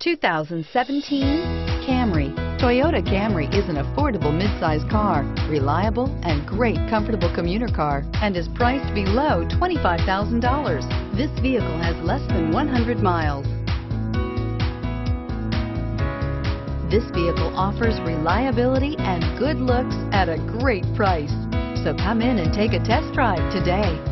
2017 Camry. Toyota Camry is an affordable midsize car, reliable and great comfortable commuter car, and is priced below $25,000. This vehicle has less than 100 miles. This vehicle offers reliability and good looks at a great price. So come in and take a test drive today.